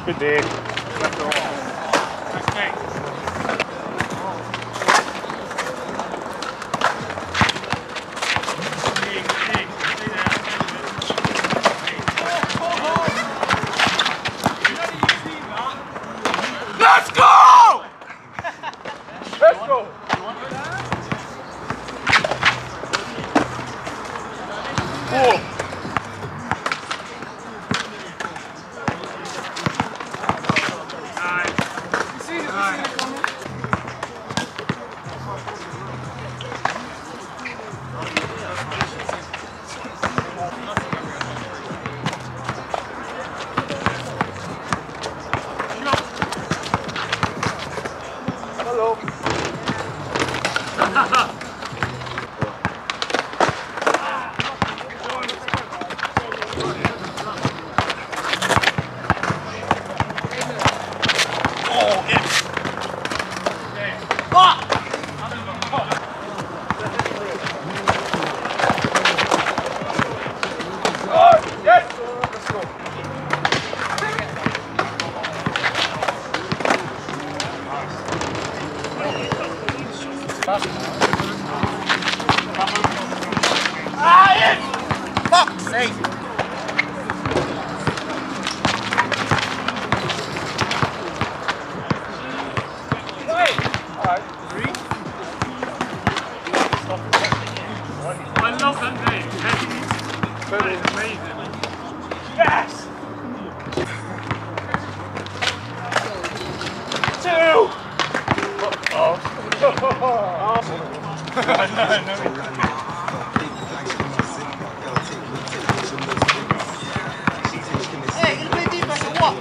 Good day. Left off. Thanks, mate. Let's go! Let's go! Cool. Hello. Oh, yes. Ah! Oh, yes. Let's go. Ah, yes! Fuck's sake! I love that name. That is amazing. Yes! 2! Hey, you gonna play defense or what?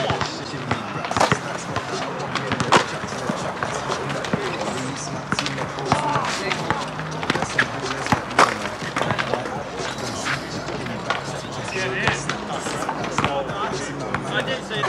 I did say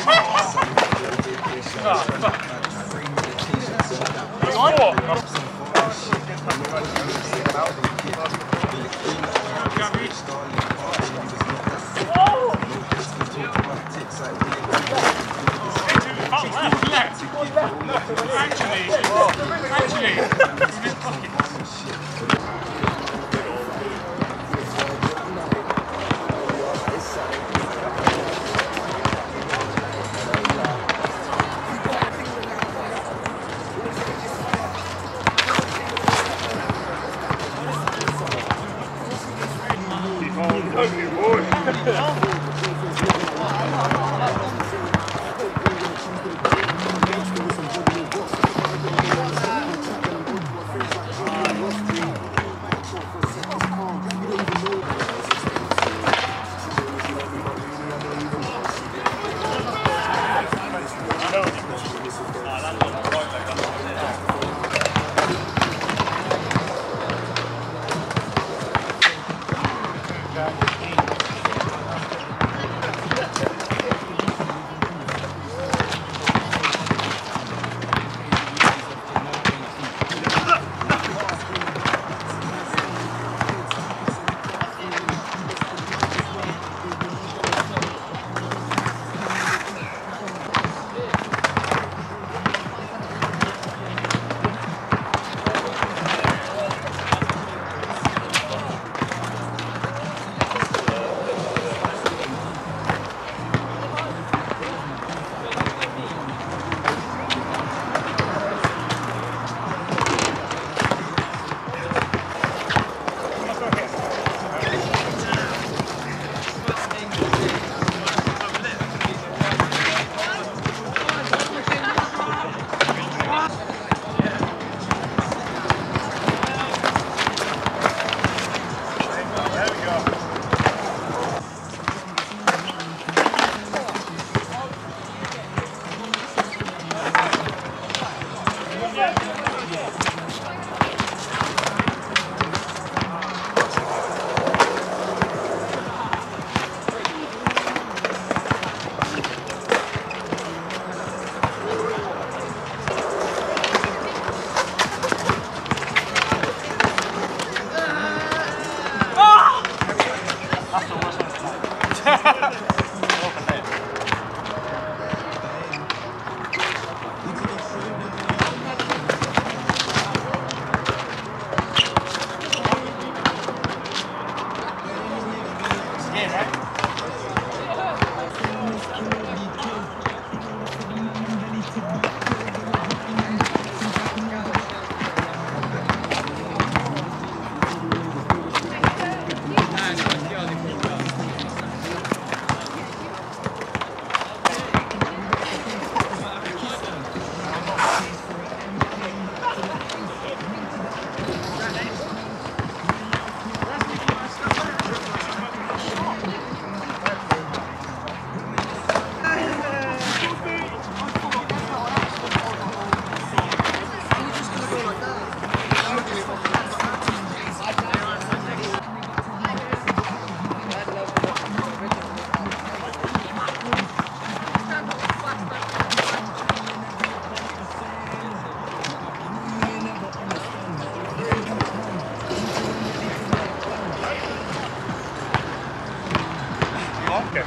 Okay.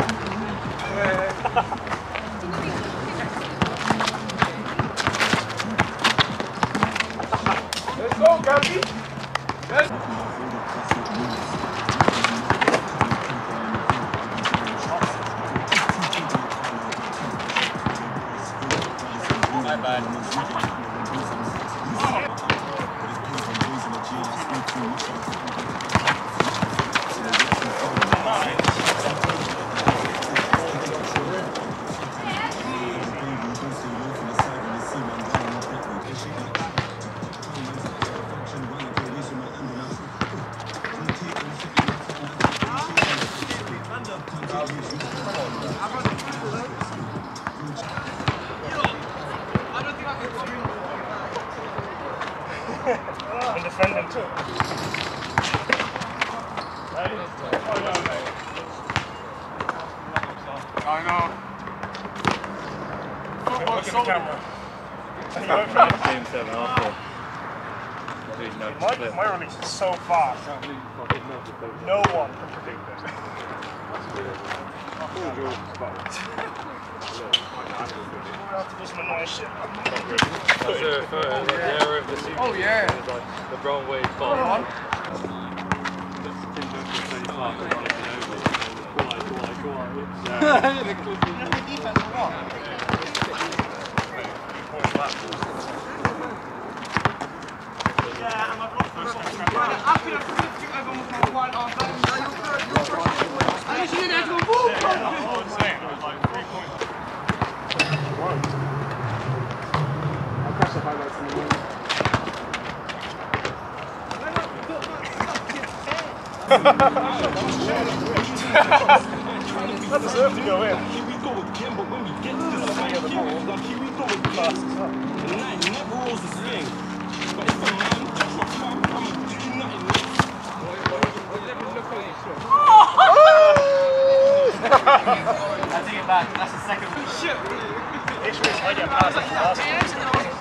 Let's go, Gabby. Let's go. My bad. And defending too. I know. Look at the camera. Game 7 after. My release is so fast. No one can predict it. We'll have to do some annoying shit. Oh yeah. The wrong way far. Defense or what? Yeah, and my block first. I could have flipped you over with my one arm. I actually didn't have to go move. I'm saying, it was like 3 points. I'll catch the highlights in the morning. That deserved to go in. Here we go again, but when we get to the side here, like here we go again. The night never rolls the same. But if a man just a fuck, I'ma do nothing less. I take it back. That's the second one. Issue is I get past it.